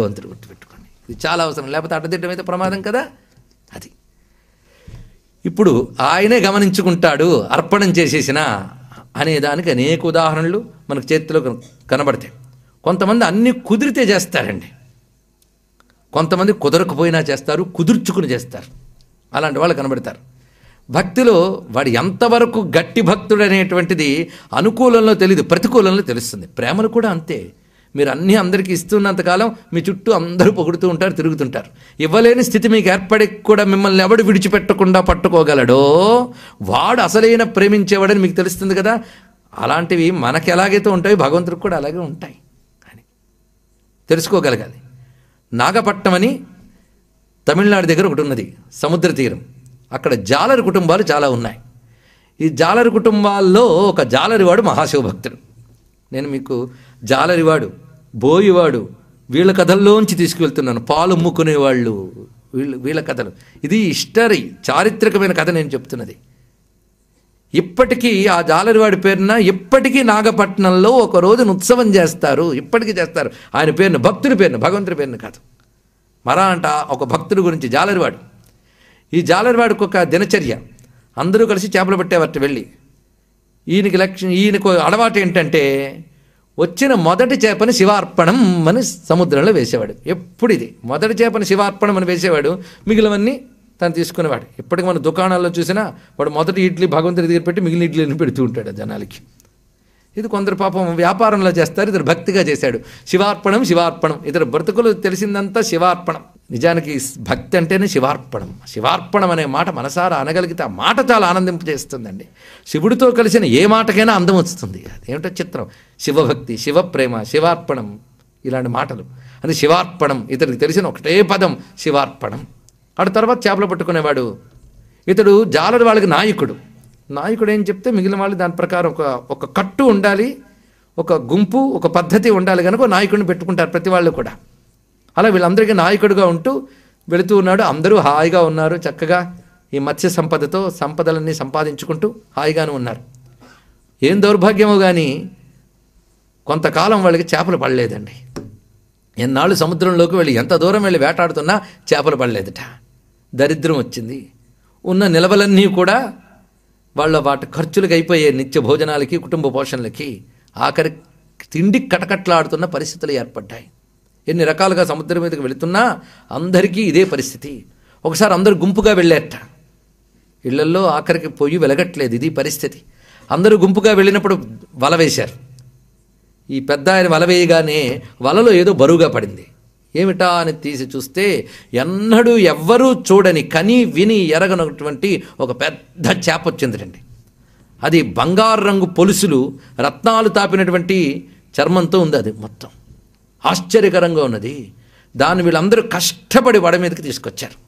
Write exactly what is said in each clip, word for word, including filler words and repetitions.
భగవంతుడు గుర్తుపెట్టుకోండి. ఇది చాలా అవసరం, లేకపోతే అడ్డదిడ్డం అయితే ప్రమాదం కదా. అది ఇప్పుడు ఆయనే గమనించుకుంటాడు అర్పణం చేసేసిన అనేదానికి అనేక ఉదాహరణలు మనకు చేతిలో కనబడతాయి. కొంతమంది అన్నీ కుదిరితే చేస్తారండి, కొంతమంది కుదరకపోయినా చేస్తారు, కుదుర్చుకుని చేస్తారు. అలాంటి వాళ్ళు కనబడతారు. భక్తిలో వాడు ఎంతవరకు గట్టి భక్తుడు అనేటువంటిది అనుకూలంలో తెలియదు, ప్రతికూలంలో తెలుస్తుంది. ప్రేమలు కూడా అంతే. మీరు అన్నీ అందరికీ ఇస్తున్నంతకాలం మీ చుట్టూ అందరూ పొగుడుతూ ఉంటారు, తిరుగుతుంటారు. ఇవ్వలేని స్థితి మీకు ఏర్పడి కూడా మిమ్మల్ని ఎవడు విడిచిపెట్టకుండా పట్టుకోగలడో వాడు అసలైన ప్రేమించేవాడని మీకు తెలుస్తుంది కదా. అలాంటివి మనకి ఎలాగైతే ఉంటాయో భగవంతుడికి కూడా అలాగే ఉంటాయి అని తెలుసుకోగలగాలి. నాగపట్నం అని తమిళనాడు దగ్గర ఒకటి ఉన్నది, సముద్ర తీరం. అక్కడ జాలరి కుటుంబాలు చాలా ఉన్నాయి. ఈ జాలరి కుటుంబాల్లో ఒక జాలరివాడు మహాశివభక్తుడు. నేను మీకు జాలరివాడు, బోయివాడు వీళ్ళ కథల్లోంచి తీసుకువెళ్తున్నాను. పాలు అమ్ముకునేవాళ్ళు వీళ్ళు వీళ్ళ కథలు. ఇది హిస్టరీ, చారిత్రకమైన కథ నేను చెప్తున్నది. ఇప్పటికీ ఆ జాలరివాడి పేరున ఇప్పటికీ నాగపట్నంలో ఒక రోజున ఉత్సవం చేస్తారు, ఇప్పటికీ చేస్తారు. ఆయన పేరున, భక్తుడి పేరున, భగవంతుడి పేరున కాదు. మరా అంట ఒక భక్తుడి గురించి జాలరివాడు. ఈ జాలరివాడికి ఒక దినచర్య, అందరూ కలిసి చేపలు పట్టేవారు వెళ్ళి. ఈయనకి లక్ష్యం, ఈయనకు అలవాటు ఏంటంటే వచ్చిన మొదటి చేపని శివార్పణం అని సముద్రంలో వేసేవాడు. ఎప్పుడు ఇది మొదటి చేపని శివార్పణం అని వేసేవాడు, మిగిలినవన్నీ తను తీసుకునేవాడు. ఇప్పటికి మన దుకాణాల్లో చూసినా వాడు మొదటి ఇడ్లీ భగవంతుడి దగ్గర పెట్టి మిగిలిన ఇడ్లీని పెడుతూ ఉంటాడు జనాలకి. ఇది కొందరు పాపం వ్యాపారంలో చేస్తారు, ఇతరు భక్తిగా చేశాడు. శివార్పణం శివార్పణం, ఇతరు బ్రతుకులు తెలిసిందంతా శివార్పణం. నిజానికి భక్తి అంటేనే శివార్పణం. శివార్పణం అనే మాట మనసారా అనగలిగితే ఆ మాట చాలా ఆనందింపజేస్తుందండి. శివుడితో కలిసిన ఏ మాటకైనా అందం వస్తుంది. అదేమిటో చిత్రం. శివభక్తి, శివప్రేమ, శివార్పణం ఇలాంటి మాటలు. అది శివార్పణం. ఇతడికి తెలిసిన ఒకటే పదం శివార్పణం. ఆడ తర్వాత చేపలు పట్టుకునేవాడు. ఇతడు జాలరి వాళ్ళకి నాయకుడు. నాయకుడు ఏం చెప్తే మిగిలిన వాళ్ళు దాని ప్రకారం ఒక ఒక కట్టు ఉండాలి, ఒక గుంపు, ఒక పద్ధతి ఉండాలి కనుక నాయకుడిని పెట్టుకుంటారు ప్రతి వాళ్ళు కూడా. అలా వీళ్ళందరికీ నాయకుడిగా ఉంటూ వెళుతూ ఉన్నాడు. అందరూ హాయిగా ఉన్నారు, చక్కగా ఈ మత్స్య సంపదతో సంపదలన్నీ సంపాదించుకుంటూ హాయిగానే ఉన్నారు. ఏం దౌర్భాగ్యమో కానీ కొంతకాలం వాళ్ళకి చేపలు పడలేదండి. ఎన్నాళ్ళు సముద్రంలోకి వెళ్ళి ఎంత దూరం వెళ్ళి వేటాడుతున్నా చేపలు పడలేదట. దరిద్రం వచ్చింది. ఉన్న నిలవలన్నీ కూడా వాళ్ళ వాటి ఖర్చులకు అయిపోయే నిత్య భోజనాలకి, కుటుంబ పోషణలకి. ఆఖరి తిండి కటకట్లాడుతున్న పరిస్థితులు ఏర్పడ్డాయి. ఎన్ని రకాలుగా సముద్రం మీదకి వెళుతున్నా అందరికీ ఇదే పరిస్థితి. ఒకసారి అందరూ గుంపుగా వెళ్ళారట. ఇళ్లల్లో ఆఖరికి పొయ్యి వెలగట్లేదు, ఇది పరిస్థితి. అందరూ గుంపుగా వెళ్ళినప్పుడు వల వేశారు. ఈ పెద్ద ఆయన వల వేయగానే వలలో ఏదో బరువుగా పడింది. ఏమిటా అని తీసి చూస్తే ఎన్నడూ ఎవ్వరూ చూడని, కని విని ఎరగనటువంటి ఒక పెద్ద చేప వచ్చిందండి. అది బంగారు రంగు పొలుసులు, రత్నాలు తాపినటువంటి చర్మంతో ఉంది. అది మొత్తం ఆశ్చర్యకరంగా ఉన్నది. దాన్ని వీళ్ళందరూ కష్టపడి వడ మీదకి తీసుకొచ్చారు.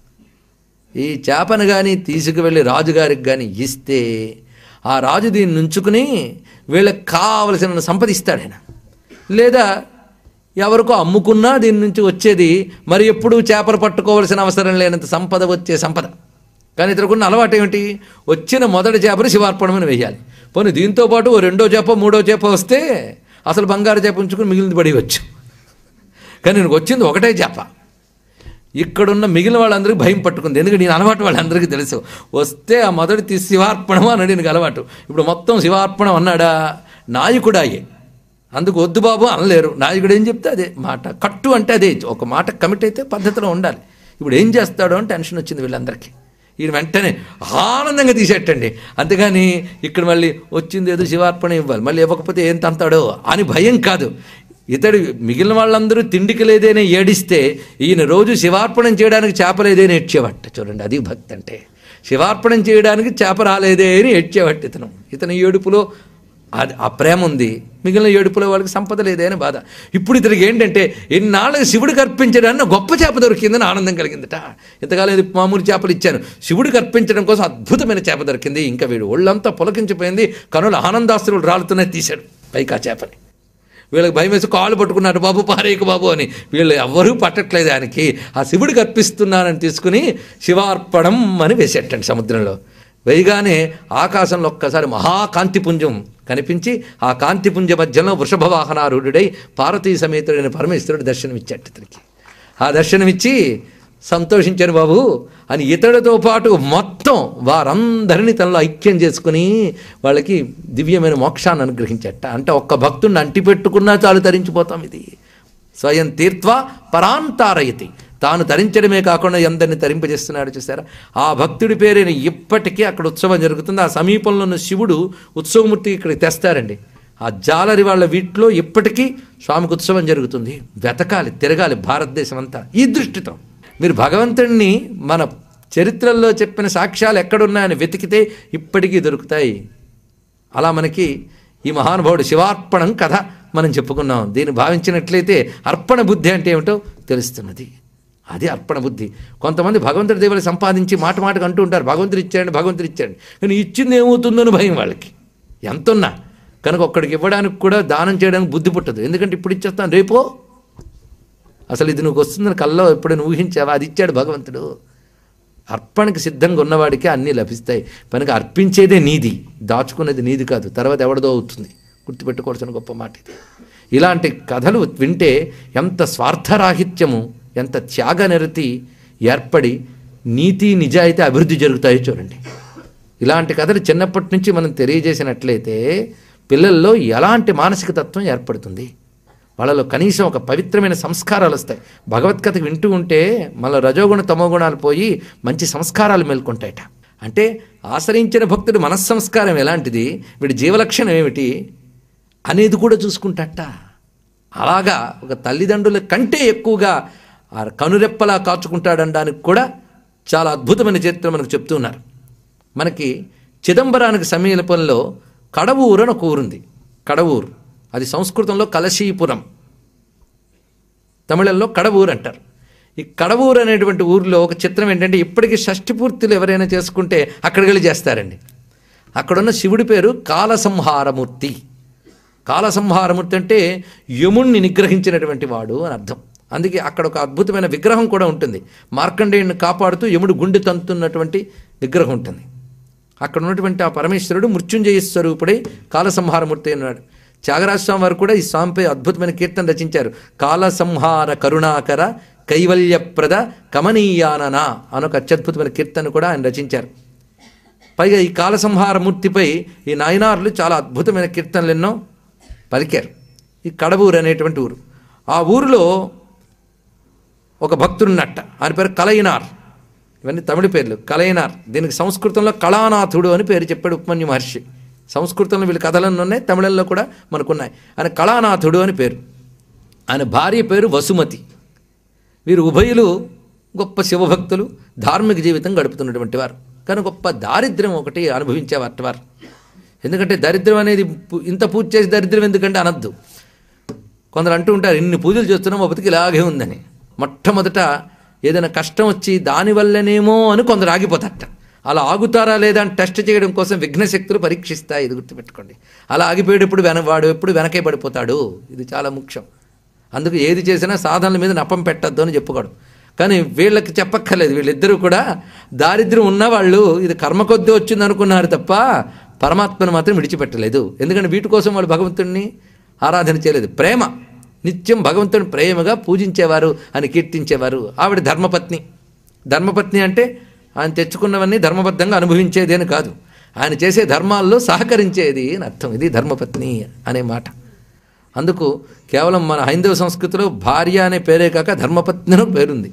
ఈ చేపను కానీ తీసుకువెళ్ళి రాజుగారికి కానీ ఇస్తే ఆ రాజు దీన్ని నుంచుకుని వీళ్ళకి కావలసిన సంపదిస్తాడు ఆయన. లేదా ఎవరికో అమ్ముకున్నా దీని నుంచి వచ్చేది మరి ఎప్పుడూ చేపలు పట్టుకోవాల్సిన అవసరం లేనంత సంపద వచ్చే సంపద. కానీ ఇతరుకున్న అలవాటు ఏమిటి? వచ్చిన మొదటి చేపను శివార్పణమని వేయాలి. పోనీ దీంతోపాటు ఓ రెండో చేప మూడో చేప వస్తే అసలు బంగారు చేప ఉంచుకుని మిగిలింది పడేయవచ్చు. కానీ నేను వచ్చింది ఒకటే చేప. ఇక్కడున్న మిగిలిన వాళ్ళందరికీ భయం పట్టుకుంది. ఎందుకంటే నేను అలవాటు వాళ్ళందరికీ తెలుసు. వస్తే ఆ మొదటి తీసి శివార్పణం అన్నాడు నేను అలవాటు. ఇప్పుడు మొత్తం శివార్పణం అన్నాడా, నాయకుడాయే. అందుకు వద్దు బాబు అనలేరు. నాయకుడు ఏం చెప్తే అదే మాట. కట్టు అంటే అదే, ఒక మాట కమిట్ అయితే పద్ధతిలో ఉండాలి. ఇప్పుడు ఏం చేస్తాడో అని టెన్షన్ వచ్చింది వీళ్ళందరికీ. ఈయన వెంటనే ఆనందంగా తీసేటండి. అంతేగాని ఇక్కడ మళ్ళీ వచ్చింది ఏదో శివార్పణ ఇవ్వాలి, మళ్ళీ ఇవ్వకపోతే ఏం తంతాడో అని భయం కాదు. ఇతడు మిగిలిన వాళ్ళందరూ తిండికి లేదేనే ఏడిస్తే ఈయన రోజు శివార్పణం చేయడానికి చేప లేదేని ఏడ్చేవట్ట. చూడండి, అది భక్తి అంటే. శివార్పణం చేయడానికి చేప రాలేదే అని ఏడ్చేవట్టు ఇతను. ఇతని ఏడుపులో అది ఆ ప్రేమ ఉంది, మిగిలిన ఏడుపులో వాళ్ళకి సంపద లేదే అని బాధ. ఇప్పుడు ఇతనికి ఏంటంటే ఎన్నాళ్ళకి శివుడికి అర్పించడానికి గొప్ప చేప దొరికిందని ఆనందం కలిగిందట. ఇంతకాలం ఇది మామూలు చేపలు ఇచ్చాను, శివుడికి అర్పించడం కోసం అద్భుతమైన చేప దొరికింది. ఇంకా వీడు ఒళ్ళంతా పులకించిపోయింది, కనులు ఆనందాస్తులు రాలుతున్నాయి. తీశాడు పైకి ఆ చేపని. వీళ్ళకి భయం వేసి కాళ్ళు పట్టుకున్నారు, బాబు పారేయకు బాబు అని. వీళ్ళు ఎవ్వరూ పట్టట్లేదు ఆయనకి. ఆ శివుడికి అర్పిస్తున్నానని తీసుకుని శివార్పణం అని వేసేటండి సముద్రంలో. వేయగానే ఆకాశంలో ఒక్కసారి మహాకాంతిపుంజం కనిపించి ఆ కాంతిపుంజ మధ్యలో వృషభ వాహనారూఢుడై పార్వతీ సమేతుడైన పరమేశ్వరుడు దర్శనమిచ్చాడు ఇతనికి. ఆ దర్శనమిచ్చి సంతోషించారు బాబు అని ఇతడితో పాటు మొత్తం వారందరినీ తనలో ఐక్యం చేసుకుని వాళ్ళకి దివ్యమైన మోక్షాన్ని అనుగ్రహించట. అంటే ఒక్క భక్తుడిని అంటిపెట్టుకున్నా చాలు తరించిపోతాం. ఇది స్వయం తీర్త్వ పరాంతారయతి, తాను తరించడమే కాకుండా ఎందరిని తరింపజేస్తున్నాడు చూసారా. ఆ భక్తుడి పేరుని ఇప్పటికీ అక్కడ ఉత్సవం జరుగుతుంది. ఆ సమీపంలో ఉన్న శివుడు ఉత్సవమూర్తి ఇక్కడికి తెస్తారండి. ఆ జాలరి వాళ్ళ వీటిలో ఇప్పటికీ స్వామికి ఉత్సవం జరుగుతుంది. వెతకాలి, తిరగాలి భారతదేశం అంతా ఈ దృష్టితో. మీరు భగవంతుడిని మన చరిత్రల్లో చెప్పిన సాక్ష్యాలు ఎక్కడున్నాయని వెతికితే ఇప్పటికీ దొరుకుతాయి. అలా మనకి ఈ మహానుభావుడు శివార్పణం కథ మనం చెప్పుకున్నాం. దీన్ని భావించినట్లయితే అర్పణ బుద్ధి అంటే ఏమిటో తెలుస్తున్నది. అది అర్పణ బుద్ధి. కొంతమంది భగవంతుడి దేవులు సంపాదించి మాట మాటకు అంటూ ఉంటారు, భగవంతుడు ఇచ్చాడు భగవంతుడు ఇచ్చాడు, కానీ ఇచ్చింది ఏమవుతుందని భయం వాళ్ళకి. ఎంతున్నా కనుక ఒక్కడికి ఇవ్వడానికి కూడా దానం చేయడానికి బుద్ధి పుట్టదు. ఎందుకంటే ఇప్పుడు ఇచ్చేస్తాను రేపో, అసలు ఇది నువ్వు వస్తుందని కల్లో ఎప్పుడైనా ఊహించావా? అది ఇచ్చాడు భగవంతుడు. అర్పణకి సిద్ధంగా ఉన్నవాడికి అన్నీ లభిస్తాయి. కనుక అర్పించేదే నీది, దాచుకునేది నీది కాదు, తర్వాత ఎవడదో అవుతుంది. గుర్తుపెట్టుకోవాల్సిన గొప్ప మాట ఇది. ఇలాంటి కథలు వింటే ఎంత స్వార్థరాహిత్యము, ఎంత త్యాగనిరతి ఏర్పడి నీతి నిజాయితీ అభివృద్ధి జరుగుతాయో చూడండి. ఇలాంటి కథలు చిన్నప్పటి నుంచి మనం తెలియజేసినట్లయితే పిల్లల్లో ఎలాంటి మానసిక తత్వం ఏర్పడుతుంది, వాళ్ళలో కనీసం ఒక పవిత్రమైన సంస్కారాలు వస్తాయి. భగవద్గీత వింటూ ఉంటే మళ్ళీ రజోగుణ తమోగుణాలు పోయి మంచి సంస్కారాలు మేల్కొంటాయట. అంటే ఆశ్రయించిన భక్తుడు మనస్సంస్కారం ఎలాంటిది, వీడి జీవలక్షణం ఏమిటి అనేది కూడా చూసుకుంటాట. అలాగా ఒక తల్లిదండ్రుల కంటే ఎక్కువగా ఆ కనురెప్పలా కాచుకుంటాడనడానికి కూడా చాలా అద్భుతమైన చరిత్ర మనకు చెప్తున్నారు. మనకి చిదంబరానికి సమీపంలో కడవూరు అని ఒక ఊరుంది. కడవూరు అది సంస్కృతంలో కలశీపురం, తమిళంలో కడవూరు అంటారు. ఈ కడవూరు అనేటువంటి ఊరిలో ఒక చిత్రం ఏంటంటే ఇప్పటికీ షష్ఠి పూర్తులు ఎవరైనా చేసుకుంటే అక్కడికి వెళ్ళి చేస్తారండి. అక్కడున్న శివుడి పేరు కాలసంహారమూర్తి. కాలసంహారమూర్తి అంటే యముణ్ణి నిగ్రహించినటువంటి వాడు అని అర్థం. అందుకే అక్కడ ఒక అద్భుతమైన విగ్రహం కూడా ఉంటుంది. మార్కండేయుని కాపాడుతూ యముడు గుండె తంతున్నటువంటి విగ్రహం ఉంటుంది. అక్కడ ఉన్నటువంటి ఆ పరమేశ్వరుడు మృత్యుంజయ స్వరూపుడై కాలసంహారమూర్తి అన్నాడు. త్యాగరాజస్వామి వారు కూడా ఈ స్వామిపై అద్భుతమైన కీర్తన రచించారు. కాలసంహార కరుణాకర కైవల్యప్రద కమనీయానన అనొక అత్యద్భుతమైన కీర్తన కూడా ఆయన రచించారు. పైగా ఈ కాలసంహారమూర్తిపై ఈ నాయనార్లు చాలా అద్భుతమైన కీర్తనలు ఎన్నో పలికారు. ఈ కడవూరు అనేటువంటి ఊరు, ఆ ఊరిలో ఒక భక్తుడున్నట్ట, ఆయన పేరు కలయినార్. ఇవన్నీ తమిళ పేర్లు. కలయినార్, దీనికి సంస్కృతంలో కళానాథుడు అని పేరు చెప్పాడు ఉపమన్యు మహర్షి. సంస్కృతంలో వీళ్ళ కథలన్నీ ఉన్నాయి, తమిళంలో కూడా మనకున్నాయి. ఆయన కళానాథుడు అని పేరు. ఆయన భార్య పేరు వసుమతి. వీరు ఉభయులు గొప్ప శివభక్తులు, ధార్మిక జీవితం గడుపుతున్నటువంటి వారు. కానీ గొప్ప దారిద్ర్యం ఒకటి అనుభవించేవారు వారు. ఎందుకంటే దరిద్రం అనేది ఇంత పూజ చేసి దరిద్రం ఎందుకంటే అనద్దు. కొందరు అంటూ ఉంటారు ఇన్ని పూజలు చేస్తున్నాం మా బతికి ఇలాగే ఉందని. మొట్టమొదట ఏదైనా కష్టం వచ్చి దానివల్లనేమో అని కొందరు ఆగిపోతారట. అలా ఆగుతారా లేదా అని టెస్ట్ చేయడం కోసం విఘ్నశక్తులు పరీక్షిస్తాయి. ఇది గుర్తుపెట్టుకోండి. అలా ఆగిపోయేటప్పుడు వెన వాడు ఎప్పుడు వెనకే పడిపోతాడు. ఇది చాలా ముఖ్యం. అందుకు ఏది చేసినా సాధనల మీద నపం పెట్టద్దు అని చెప్పుకోడు. కానీ వీళ్ళకి చెప్పక్కర్లేదు. వీళ్ళిద్దరూ కూడా దారిద్ర్యం ఉన్నవాళ్ళు ఇది కర్మ కొద్దీ వచ్చింది అనుకున్నారు తప్ప పరమాత్మను మాత్రం విడిచిపెట్టలేదు. ఎందుకంటే వీటి కోసం వాళ్ళు భగవంతుడిని ఆరాధన చేయలేదు. ప్రేమ, నిత్యం భగవంతుని ప్రేమగా పూజించేవారు అని కీర్తించేవారు. ఆవిడ ధర్మపత్ని. ధర్మపత్ని అంటే ఆయన తెచ్చుకున్నవన్నీ ధర్మబద్ధంగా అనుభవించేది అని కాదు, ఆయన చేసే ధర్మాల్లో సహకరించేది అని అర్థం. ఇది ధర్మపత్ని అనే మాట. అందుకు కేవలం మన హైందవ సంస్కృతిలో భార్య అనే పేరే కాక ధర్మపత్ని అని పేరుంది.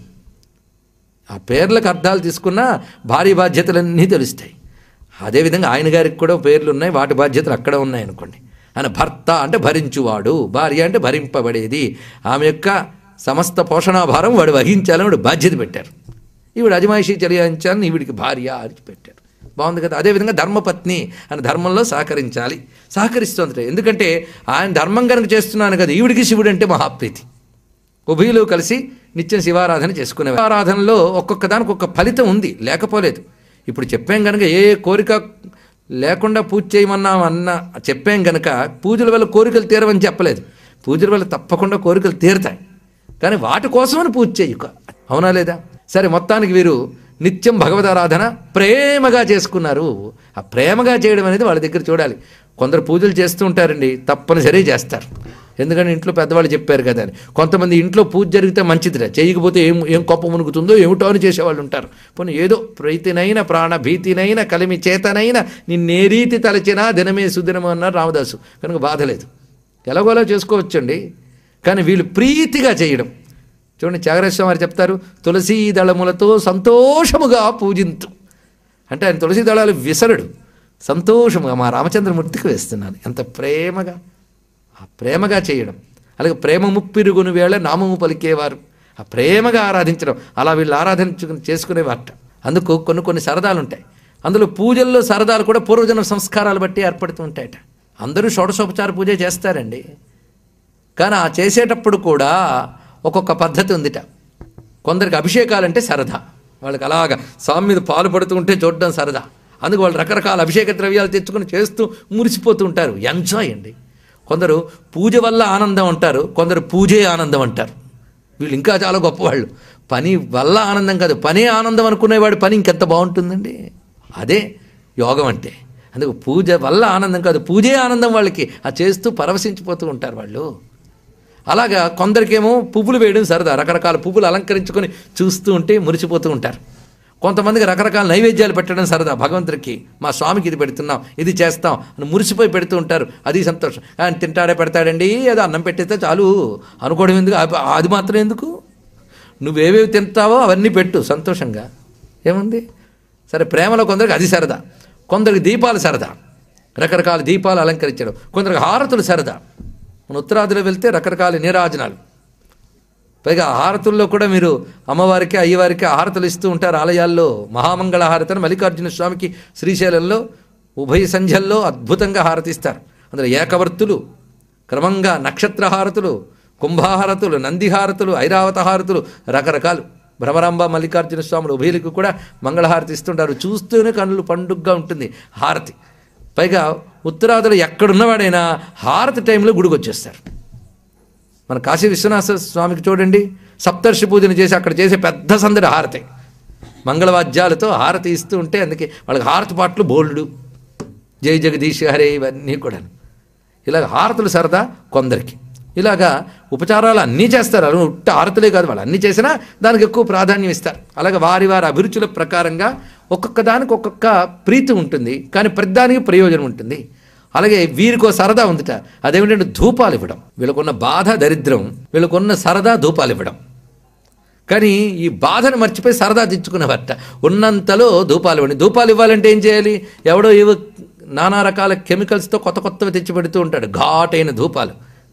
ఆ పేర్లకు అర్థాలు తీసుకున్నా భార్య బాధ్యతలన్నీ తెలుస్తాయి. అదేవిధంగా ఆయన గారికి కూడా పేర్లు ఉన్నాయి, వాటి బాధ్యతలు అక్కడ ఉన్నాయి అనుకోండి. ఆయన భర్త అంటే భరించువాడు, భార్య అంటే భరింపబడేది. ఆమె యొక్క సమస్త పోషణాభారం వాడు వహించాలని వాడు బాధ్యత పెట్టారు. ఈవిడ అజమాయిషీ చెల్లించాలని ఈవిడికి భార్య అని పెట్టారు. బాగుంది కదా. అదేవిధంగా ధర్మపత్ని అని ధర్మంలో సహకరించాలి, సహకరిస్తుంది. ఎందుకంటే ఆయన ధర్మం కనుక చేస్తున్నాను కదా, ఈవిడికి శివుడు అంటే మహాప్రీతి. ఉభయులు కలిసి నిత్యం శివారాధన చేసుకునే ఆరాధనలో ఒక్కొక్క దానికి ఒక్క ఫలితం ఉంది, లేకపోలేదు. ఇప్పుడు చెప్పాం కనుక ఏ కోరిక లేకుండా పూజ చేయమన్నాం అన్న చెప్పాం కనుక పూజల వల్ల కోరికలు తీరవని చెప్పలేదు. పూజల వల్ల తప్పకుండా కోరికలు తీరుతాయి, కానీ వాటి కోసమని పూజ చేయక. అవునా లేదా? సరే, మొత్తానికి వీరు నిత్యం భగవదారాధన ప్రేమగా చేసుకున్నారు. ఆ ప్రేమగా చేయడం అనేది వాళ్ళ దగ్గర చూడాలి. కొందరు పూజలు చేస్తూ ఉంటారండి, తప్పనిసరి చేస్తారు. ఎందుకంటే ఇంట్లో పెద్దవాళ్ళు చెప్పారు కదా అని. కొంతమంది ఇంట్లో పూజ జరిగితే మంచిదిరా, చేయకపోతే ఏం ఏం కొప్ప మునుగుతుందో ఏమిటో అని చేసేవాళ్ళు ఉంటారు. పోనీ ఏదో ప్రీతినైన ప్రాణ భీతినైన కలిమి చేతనైన నిన్నేరీతి తలచినా దినమే సుదినము అన్నారు రామదాసు. కనుక బాధ లేదు, ఎలాగోలా చేసుకోవచ్చండి. కానీ వీళ్ళు ప్రీతిగా చేయడం. చూడండి త్యాగరాజస్వామి వారు చెప్తారు, తులసీ దళములతో సంతోషముగా పూజింతు అంటే ఆయన తులసీ దళాలు విసరడు, సంతోషముగా మా రామచంద్రమూర్తికి వేస్తున్నాను. ఎంత ప్రేమగా, ఆ ప్రేమగా చేయడం. అలాగే ప్రేమ ముప్పిరుగుని వేళ నామము పలికేవారు, ఆ ప్రేమగా ఆరాధించడం. అలా వీళ్ళు ఆరాధించు చేసుకునేవారట. అందుకు కొన్ని కొన్ని సరదాలు ఉంటాయి. అందులో పూజల్లో సరదాలు కూడా పూర్వజన్మ సంస్కారాలు బట్టి ఏర్పడుతూ ఉంటాయట. అందరూ షోడశోపచార పూజ చేస్తారండి, కానీ ఆ చేసేటప్పుడు కూడా ఒక్కొక్క పద్ధతి ఉందిట. కొందరికి అభిషేకాలంటే సరదా, వాళ్ళకి అలాగా స్వామి మీద పాలు పడుతూ ఉంటే చూడడం సరదా. అందుకు వాళ్ళు రకరకాల అభిషేక ద్రవ్యాలు తెచ్చుకొని చేస్తూ మురిసిపోతూ ఉంటారు. ఎంజాయ్ అండి. కొందరు పూజ వల్ల ఆనందం అంటారు, కొందరు పూజే ఆనందం అంటారు. వీళ్ళు ఇంకా చాలా గొప్పవాళ్ళు. పని వల్ల ఆనందం కాదు, పనే ఆనందం అనుకునేవాడు పని ఇంకెంత బాగుంటుందండి. అదే యోగం అంటే. అందుకు పూజ వల్ల ఆనందం కాదు, పూజే ఆనందం వాళ్ళకి. ఆ చేస్తూ పరవశించిపోతూ ఉంటారు వాళ్ళు. అలాగా కొందరికేమో పువ్వులు వేయడం సరదా, రకరకాల పువ్వులు అలంకరించుకొని చూస్తూ ఉంటే మురిసిపోతూ ఉంటారు. కొంతమందికి రకరకాల నైవేద్యాలు పెట్టడం సరదా. భగవంతుడికి మా స్వామికి ఇది పెడుతున్నాం, ఇది చేస్తాం అని మురిసిపోయి పెడుతూ ఉంటారు. అది సంతోషం. ఆయన తింటాడే పెడతాడండి, ఏదో అన్నం పెట్టేస్తే చాలు అనుకోవడం ఎందుకు, అది మాత్రం ఎందుకు? నువ్వేవేవి తింటావో అవన్నీ పెట్టు సంతోషంగా, ఏముంది. సరే, ప్రేమలో కొందరికి అది సరదా, కొందరికి దీపాలు సరదా, రకరకాల దీపాలు అలంకరించడం, కొందరికి హారతులు సరదా. మన ఉత్తరాదిలో వెళ్తే రకరకాల నీరాజనాలు, పైగా హారతుల్లో కూడా మీరు అమ్మవారికి అయ్యవారికి హారతులు ఇస్తూ ఉంటారు ఆలయాల్లో. మహామంగళ హారతిని మల్లికార్జున స్వామికి శ్రీశైలంలో ఉభయ సంధ్యల్లో అద్భుతంగా హారతిస్తారు. అందులో ఏకవర్తులు, క్రమంగా నక్షత్ర హారతులు, కుంభాహారతులు, నందిహారతులు, ఐరావత హారతులు, రకరకాలు. భ్రమరాంబ మల్లికార్జున స్వాములు ఉభయులకు కూడా మంగళహారతి ఇస్తుంటారు. చూస్తూనే కన్నులు పండుగగా ఉంటుంది హారతి. పైగా ఉత్తరాదులు ఎక్కడున్నవాడైనా హారతి టైంలో గుడికి వచ్చేస్తారు. మన కాశీ విశ్వనాథ స్వామికి చూడండి, సప్తర్షి పూజను చేసి అక్కడ చేసే పెద్ద సందడి హారతి, మంగళవాద్యాలతో హారతి ఇస్తూ ఉంటే అందుకే వాళ్ళకి హారతి పాటలు బోల్డు, జై జగదీశ్ హరే, ఇవన్నీ కూడా. ఇలాగ హారతులు సరదా కొందరికి. ఇలాగా ఉపచారాలు అన్నీ చేస్తారు. అలా ఉట్ట హారతులే కాదు, వాళ్ళు అన్నీ చేసినా దానికి ఎక్కువ ప్రాధాన్యం ఇస్తారు. అలాగే వారి వారి అభిరుచుల ప్రకారంగా ఒక్కొక్క దానికి ఒక్కొక్క ప్రీతి ఉంటుంది, కానీ ప్రతిదానికి ప్రయోజనం ఉంటుంది. అలాగే వీరికో సరదా ఉందిట, అదేమిటంటే ధూపాలు ఇవ్వడం. వీళ్ళకున్న బాధ దరిద్రం, వీళ్ళకున్న సరదా ధూపాలు ఇవ్వడం. కానీ ఈ బాధను మర్చిపోయి సరదా తెచ్చుకునేవారట. ఉన్నంతలో ధూపాలు ఇవ్వండి. ధూపాలు ఇవ్వాలంటే ఏం చేయాలి? ఎవడో ఏవో నానా రకాల కెమికల్స్తో కొత్త కొత్తవి తెచ్చి పెడుతూ ఉంటాడు, ఘాటైన ధూపాలు.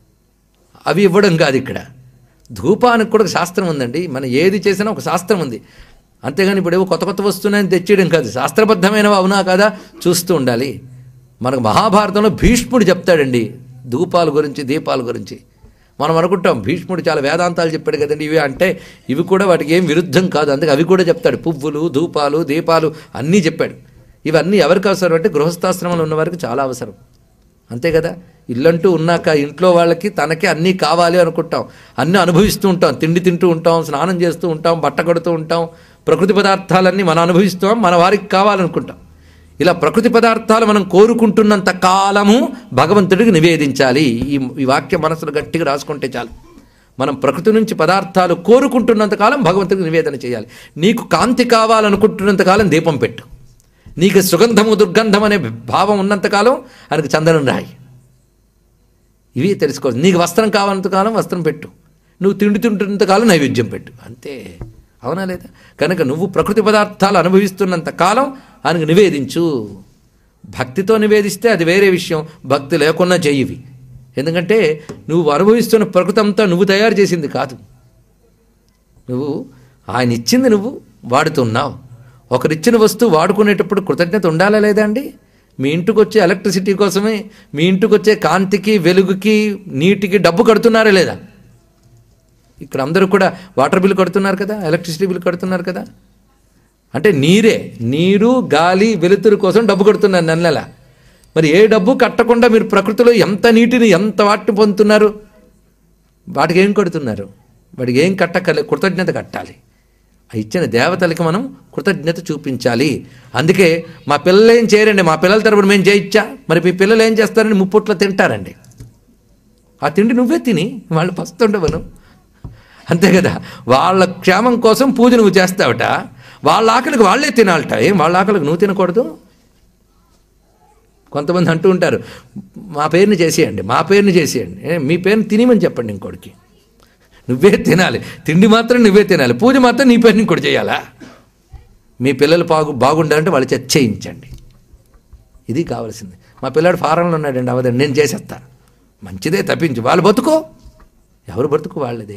అవి ఇవ్వడం కాదు ఇక్కడ. ధూపానికి కూడా ఒక శాస్త్రం ఉందండి. మనం ఏది చేసినా ఒక శాస్త్రం ఉంది. అంతేగాని ఇప్పుడు ఏవో కొత్త కొత్త వస్తున్నాయని తెచ్చేయడం కాదు. శాస్త్రబద్ధమైనవి అవునా కాదా చూస్తూ ఉండాలి. మనకు మహాభారతంలో భీష్ముడు చెప్తాడండి ధూపాల గురించి, దీపాల గురించి. మనం అనుకుంటాం భీష్ముడు చాలా వేదాంతాలు చెప్పాడు కదండి ఇవి అంటే, ఇవి కూడా వాటికి ఏం విరుద్ధం కాదు. అందుకే అవి కూడా చెప్తాడు. పువ్వులు, ధూపాలు, దీపాలు అన్నీ చెప్పాడు. ఇవన్నీ ఎవరికి అవసరం అంటే గృహస్థాశ్రమంలో ఉన్న వారికి చాలా అవసరం. అంతే కదా. ఇల్లంటూ ఉన్నాక ఇంట్లో వాళ్ళకి తనకి అన్నీ కావాలి అనుకుంటాం, అన్నీ అనుభవిస్తూ ఉంటాం, తిండి తింటూ ఉంటాం, స్నానం చేస్తూ ఉంటాం, బట్ట కడుతూ ఉంటాం, ప్రకృతి పదార్థాలన్నీ మనం అనుభవిస్తాం, మన వారికి కావాలనుకుంటాం. ఇలా ప్రకృతి పదార్థాలు మనం కోరుకుంటున్నంత కాలము భగవంతుడికి నివేదించాలి. ఈ ఈ వాక్యం మనసులో గట్టిగా రాసుకుంటే చాలు. మనం ప్రకృతి నుంచి పదార్థాలు కోరుకుంటున్నంత కాలం భగవంతుడికి నివేదన చేయాలి. నీకు కాంతి కావాలనుకుంటున్నంత కాలం దీపం పెట్టు. నీకు సుగంధము దుర్గంధం అనే భావం ఉన్నంతకాలం ఆయనకు చందనం రాయి. ఇవి తెలుసుకోవాలి. నీకు వస్త్రం కావాలంతకాలం వస్త్రం పెట్టు, నువ్వు తిండి తింటున్నంతకాలం నైవేద్యం పెట్టు. అంతే, అవునా లేదా? కనుక నువ్వు ప్రకృతి పదార్థాలు అనుభవిస్తున్నంత కాలం ఆయనకు నివేదించు. భక్తితో నివేదిస్తే అది వేరే విషయం, భక్తి లేకుండా చెయ్యివి. ఎందుకంటే నువ్వు అనుభవిస్తున్న ప్రకృతి అంతా నువ్వు తయారు చేసింది కాదు. నువ్వు ఆయన ఇచ్చింది నువ్వు వాడుతున్నావు. ఒకరిచ్చిన వస్తువు వాడుకునేటప్పుడు కృతజ్ఞత ఉండాలా లేదా అండి? మీ ఇంటికి వచ్చే ఎలక్ట్రిసిటీ కోసమే, మీ ఇంటికి వచ్చే కాంతికి, వెలుగుకి, నీటికి డబ్బు కడుతున్నారా లేదా? ఇక్కడ అందరూ కూడా వాటర్ బిల్ కడుతున్నారు కదా, ఎలక్ట్రిసిటీ బిల్ కడుతున్నారు కదా. అంటే నీరే, నీరు, గాలి, వెలుతురు కోసం డబ్బు కడుతున్నారు నెల నెల. మరి ఏ డబ్బు కట్టకుండా మీరు ప్రకృతిలో ఎంత నీటిని, ఎంత వాటిని పొందుతున్నారు? వాటికి ఏం కడుతున్నారు? వాటికి ఏం కట్టకలే, కృతజ్ఞత కట్టాలి. ఇచ్చిన దేవతలకి మనం కృతజ్ఞత చూపించాలి. అందుకే మా పిల్లలు ఏం చేయరండి, మా పిల్లల తరపున మేము చేయించా, మరి మీ పిల్లలు ఏం చేస్తారని ముప్పొట్లో తింటారండి. ఆ తిండి నువ్వే తిని వాళ్ళు పస్తుండవను. అంతే కదా, వాళ్ళ క్షేమం కోసం పూజ నువ్వు చేస్తావట, వాళ్ళ ఆకలికి వాళ్ళే తినాలట. ఏం వాళ్ళ ఆకలికి నువ్వు తినకూడదు? కొంతమంది అంటూ ఉంటారు, మా పేరుని చేసేయండి, మా పేరుని చేసేయండి, మీ పేరుని తినేమని చెప్పండి ఇంకోటికి. నువ్వే తినాలి, తిండి మాత్రం నువ్వే తినాలి, పూజ మాత్రం నీ పేరుని ఇంకోటి చేయాలా? మీ పిల్లలు బాగు బాగుండాలంటే వాళ్ళు చేయించండి. ఇది కావాల్సింది. మా పిల్లాడు ఫారంలో ఉన్నాడండి, అవదండి, నేను చేసేస్తా. మంచిదే, తప్పించు, వాళ్ళు బతుకో, ఎవరు బతుకు వాళ్ళదే.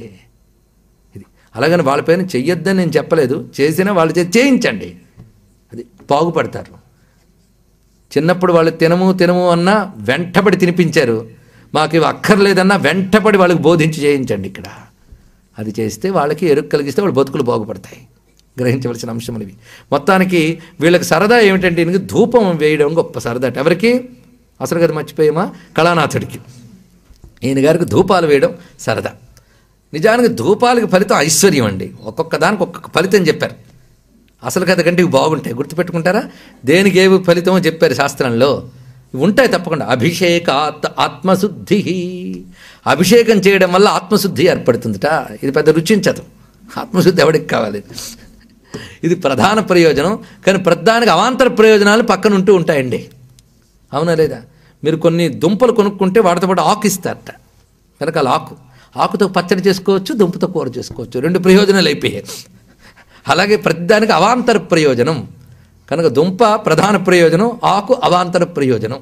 ఇది అలాగని వాళ్ళ పేరుని చెయ్యొద్దని నేను చెప్పలేదు, చేసినా వాళ్ళు చేయించండి, అది బాగుపడతారు. చిన్నప్పుడు వాళ్ళు తినము తినము అన్నా వెంటపడి తినిపించారు, మాకు ఇవి అక్కర్లేదన్నా వెంటపడి వాళ్ళకి బోధించి చేయించండి ఇక్కడ. అది చేస్తే వాళ్ళకి ఎరుకు కలిగిస్తే వాళ్ళు బతుకులు బాగుపడతాయి. గ్రహించవలసిన అంశములు ఇవి. మొత్తానికి వీళ్ళకి సరదా ఏమిటంటే ఈయనకి ధూపం వేయడం గొప్ప సరదా. ఎవరికి? అసలు కదా మర్చిపోయామా, కళానాథుడికి. ఈయన గారికి ధూపాలు వేయడం సరదా. నిజానికి ధూపాలకి ఫలితం ఐశ్వర్యం అండి. ఒక్కొక్క దానికి ఒక్కొక్క ఫలితం చెప్పారు. అసలు కథ కంటే ఇవి బాగుంటాయి, గుర్తుపెట్టుకుంటారా? దేనికి ఏవి ఫలితమో చెప్పారు శాస్త్రంలో. ఉంటాయి తప్పకుండా. అభిషేకాత్ ఆత్మశుద్ధి, అభిషేకం చేయడం వల్ల ఆత్మశుద్ధి ఏర్పడుతుందట. ఇది పెద్ద రుచించదు, ఆత్మశుద్ధి ఎవరికి కావాలి? ఇది ప్రధాన ప్రయోజనం. కానీ ప్రధానికి అవాంతర ప్రయోజనాలు పక్కన ఉంటూ ఉంటాయండి, అవునా లేదా? మీరు కొన్ని దుంపలు కొనుక్కుంటే వాటితో పాటు ఆకు ఇస్తారట, వెనకాల ఆకు. ఆకుతో పచ్చడి చేసుకోవచ్చు, దుంపతో కూర చేసుకోవచ్చు, రెండు ప్రయోజనాలు అయిపోయాయి. అలాగే ప్రతిదానికి అవాంతర ప్రయోజనం. కనుక దుంప ప్రధాన ప్రయోజనం, ఆకు అవాంతర ప్రయోజనం.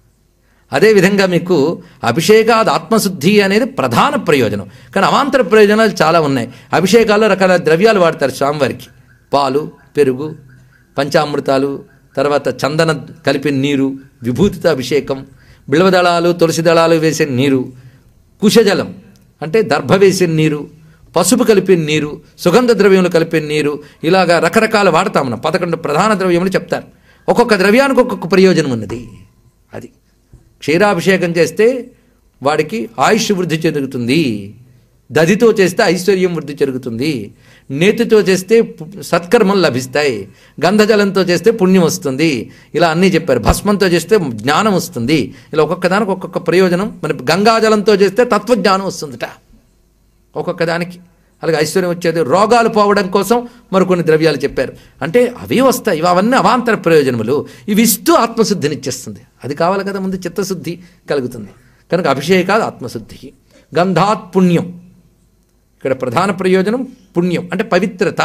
అదేవిధంగా మీకు అభిషేకాది ఆత్మశుద్ధి అనేది ప్రధాన ప్రయోజనం. కానీ అవాంతర ప్రయోజనాలు చాలా ఉన్నాయి. అభిషేకాల్లో రకాల ద్రవ్యాలు వాడతారు స్వామివారికి. పాలు, పెరుగు, పంచామృతాలు, తర్వాత చందన కలిపిన నీరు, విభూతితో అభిషేకం, బిల్వదళాలు తులసి దళాలు వేసిన నీరు, కుశజలం అంటే దర్భ వేసిన నీరు, పసుపు కలిపిన నీరు, సుగంధ ద్రవ్యములు కలిపిన నీరు, ఇలాగా రకరకాల వాడతాం మనం. పదకొండు ప్రధాన ద్రవ్యములు చెప్తారు. ఒక్కొక్క ద్రవ్యానికి ఒక్కొక్క ప్రయోజనం ఉన్నది. అది క్షీరాభిషేకం చేస్తే వాడికి ఆయుష్ వృద్ధి చెందుతుంది, దధితో చేస్తే ఐశ్వర్యం వృద్ధి జరుగుతుంది, నేతితో చేస్తే సత్కర్మలు లభిస్తాయి, గంధజలంతో చేస్తే పుణ్యం వస్తుంది, ఇలా అన్నీ చెప్పారు. భస్మంతో చేస్తే జ్ఞానం వస్తుంది. ఇలా ఒక్కొక్క దానికి ఒక్కొక్క ప్రయోజనం. మన గంగాజలంతో చేస్తే తత్వజ్ఞానం వస్తుందట ఒక్కొక్క దానికి. అలాగే ఐశ్వర్యం వచ్చేది. రోగాలు పోవడం కోసం మరికొన్ని ద్రవ్యాలు చెప్పారు. అంటే అవి వస్తాయి, ఇవి అవన్నీ అవాంతర ప్రయోజనములు. ఇవి ఇస్తూ ఆత్మశుద్ధినిచ్చేస్తుంది. అది కావాలి కదా, ముందు చిత్తశుద్ధి కలుగుతుంది. కనుక అభిషేకాలు ఆత్మశుద్ధికి. గంధాత్ పుణ్యం, ఇక్కడ ప్రధాన ప్రయోజనం పుణ్యం అంటే పవిత్రత.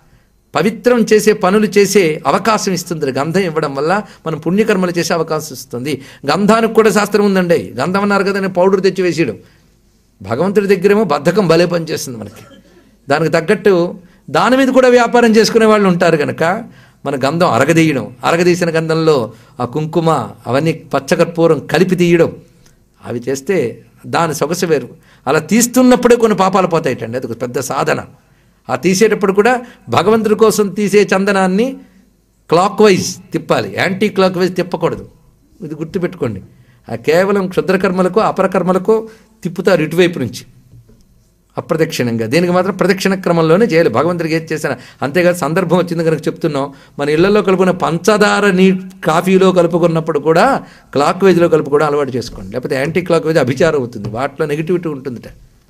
పవిత్రం చేసే పనులు చేసే అవకాశం ఇస్తుంది గంధం ఇవ్వడం వల్ల. మనం పుణ్యకర్మలు చేసే అవకాశం ఇస్తుంది. గంధానికి కూడా శాస్త్రం ఉందండి. గంధం అన్నారు కదా, నేను పౌడర్ తెచ్చి వేసేయడం. భగవంతుడి దగ్గరేమో బద్ధకం భలే పనిచేస్తుంది మనకి. దానికి తగ్గట్టు దాని మీద కూడా వ్యాపారం చేసుకునే వాళ్ళు ఉంటారు కనుక మన గంధం అరగదీయడం, అరగదీసిన గంధంలో ఆ కుంకుమ అవన్నీ పచ్చకర్పూరం కలిపి తీయడం, అవి చేస్తే దాని సొగసు వేరు. అలా తీస్తున్నప్పుడే కొన్ని పాపాలు పోతాయిటండి. అది ఒక పెద్ద సాధన. ఆ తీసేటప్పుడు కూడా భగవంతుడి కోసం తీసే చందనాన్ని క్లాక్ వైజ్ తిప్పాలి, యాంటీ క్లాక్ వైజ్ తిప్పకూడదు. ఇది గుర్తుపెట్టుకోండి. ఆ కేవలం క్షుద్రకర్మలకు అపరకర్మలకు తిప్పుతారు ఇటువైపు నుంచి అప్రదక్షిణంగా. దీనికి మాత్రం ప్రదక్షిణ క్రమంలోనే చేయాలి. భగవంతుడికి ఏది చేసినా అంతేకాదు. సందర్భం వచ్చింది కనుక చెప్తున్నాం. మన ఇళ్లలో కలుపుకున్న పంచదార నీ కాఫీలో కలుపుకున్నప్పుడు కూడా క్లాక్ వైజ్లో కలుపుకోవడం అలవాటు చేసుకోండి. లేకపోతే యాంటీ క్లాక్ వైజ్ అభిచారం అవుతుంది, వాటిలో నెగిటివిటీ ఉంటుందిట.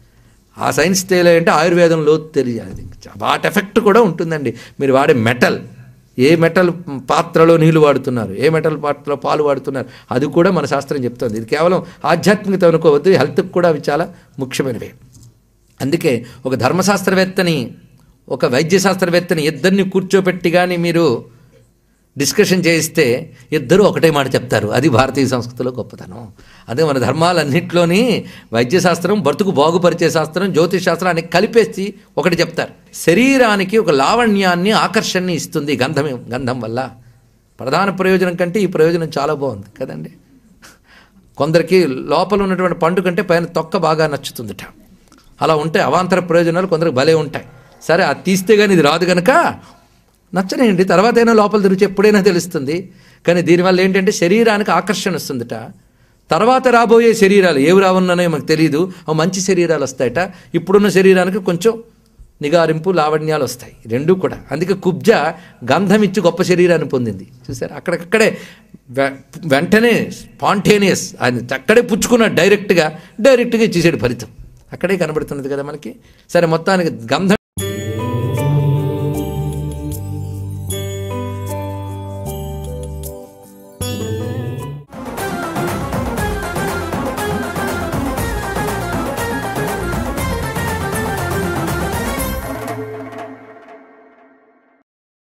ఆ సైన్స్ తెలియాలంటే ఆయుర్వేదంలో తెలియాలి. వాటి ఎఫెక్ట్ కూడా ఉంటుందండి. మీరు వాడే మెటల్, ఏ మెటల్ పాత్రలో నీళ్లు వాడుతున్నారు, ఏ మెటల్ పాత్రలో పాలు వాడుతున్నారు, అది కూడా మన శాస్త్రం చెప్తుంది. ఇది కేవలం ఆధ్యాత్మికత అనుకోవద్దు, హెల్త్కి కూడా అవి చాలా ముఖ్యమైనవి. అందుకే ఒక ధర్మశాస్త్రవేత్తని ఒక వైద్య శాస్త్రవేత్తని ఇద్దరిని కూర్చోబెట్టి కానీ మీరు డిస్కషన్ చేయిస్తే ఇద్దరు ఒకటే మాట చెప్తారు. అది భారతీయ సంస్కృతిలో గొప్పతనం. అదే మన ధర్మాలన్నింటిలోని వైద్యశాస్త్రం, బ్రతుకు బాగుపరిచే శాస్త్రం, జ్యోతిష్ శాస్త్రాన్ని కలిపేసి ఒకటి చెప్తారు. శరీరానికి ఒక లావణ్యాన్ని, ఆకర్షణని ఇస్తుంది గంధం. గంధం వల్ల ప్రధాన ప్రయోజనం కంటే ఈ ప్రయోజనం చాలా బాగుంది కదండి. కొందరికి లోపల ఉన్నటువంటి పండు కంటే పైన తొక్క బాగా నచ్చుతుందిట. అలా ఉంటాయి అవాంతర ప్రయోజనాలు, కొందరికి భలే ఉంటాయి. సరే, అది తీస్తే కానీ ఇది రాదు కనుక నచ్చనేయండి, తర్వాత అయినా లోపల తిరిగి ఎప్పుడైనా తెలుస్తుంది. కానీ దీనివల్ల ఏంటంటే శరీరానికి ఆకర్షణ వస్తుందట. తర్వాత రాబోయే శరీరాలు ఏవి రావున్నాయో మనకు తెలియదు, అవి మంచి శరీరాలు వస్తాయట. ఇప్పుడున్న శరీరానికి కొంచెం నిగారింపు లావణ్యాలు వస్తాయి రెండూ కూడా. అందుకే కుబ్జ గంధం ఇచ్చి గొప్ప శరీరాన్ని పొందింది. చూసారు, అక్కడక్కడే వెంటనే స్పాంటేనియస్ ఆయన అక్కడే పుచ్చుకున్నాడు, డైరెక్ట్గా డైరెక్ట్గా ఇచ్చేసాడు ఫలితం. అక్కడే కనబడుతున్నది కదా మనకి. సరే, మొత్తానికి గంధం